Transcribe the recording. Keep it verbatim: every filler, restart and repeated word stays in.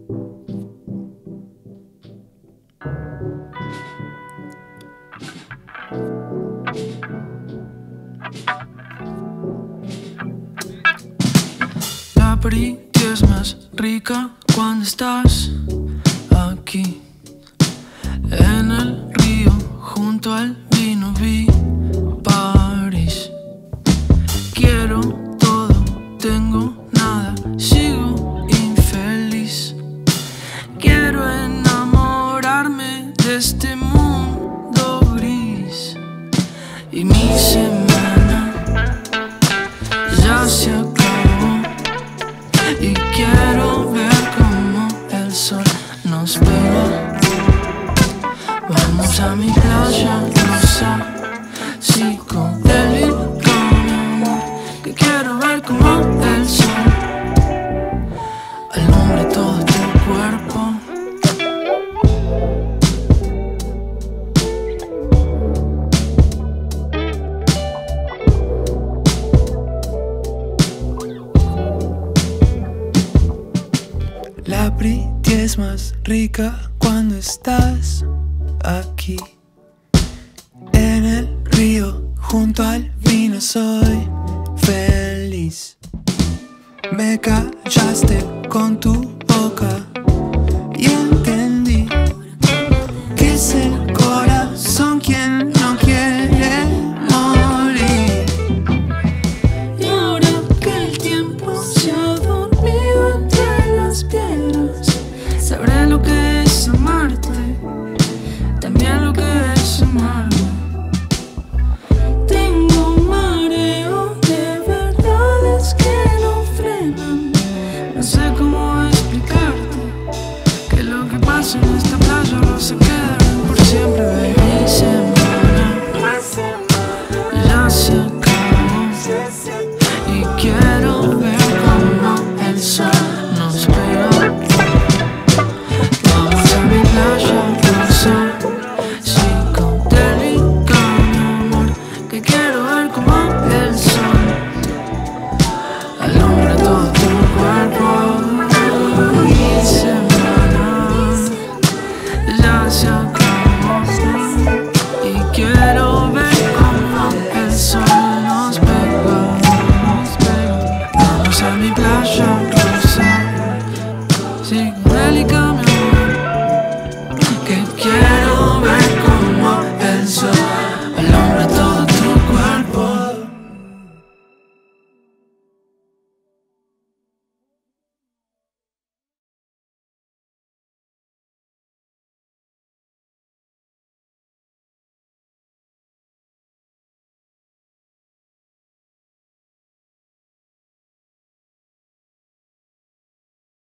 La aperitivo es más rica cuando estás aquí en el río junto al vino. Vi París. Quiero todo, tengo nada, sigo infeliz. Quiero enamorarme de este mundo gris. Y mi semana ya se acabó y quiero ver cómo el sol nos pega. Vamos a mi playa, Rosa, psicodélico, mi amor, que quiero ver como el sol alumbra todo tu cuerpo. La brilla es más rica cuando estás aquí en el río junto al vino. Soy feliz. Me callaste con tu boca y entendí que es el corazón quien no quiere morir. Y ahora que el tiempo se ha dormido entre las piedras, sabré lo que es amarte, también lo que es amarme. Tengo un mareo de verdades que no frenan. No sé cómo explicarte que lo que pasa en esta playa no se queda por siempre. Baby, mi semana ya se acabó y quiero ver cómo el sol nos pega. Vamos a mi playa, Rosa, psicodélica, mi amor, que quiero ver como el sol alumbra todo tu cuerpo. Mi semana ya se acabó y quiero ver como el sol nos pega, nos pega. Vamos a mi playa, Rosa, psicodélica.